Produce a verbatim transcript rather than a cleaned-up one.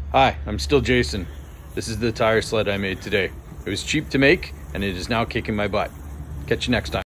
Hi, I'm still Jason. This is the tire sled I made today. It was cheap to make, and it is now kicking my butt. Catch you next time.